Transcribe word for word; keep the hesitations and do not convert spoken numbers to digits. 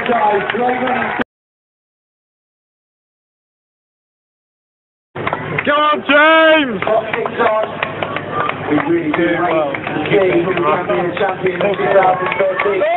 guys. Great running. Go on, James! We really do well. Champion, champion of twenty thirteen.